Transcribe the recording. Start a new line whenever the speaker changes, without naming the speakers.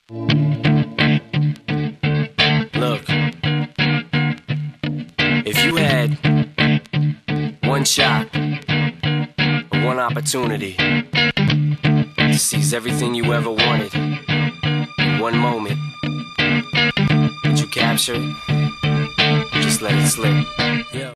Look, if you had one shot, or one opportunity to seize everything you ever wanted in one moment, would you capture it? Just let it slip. Yeah.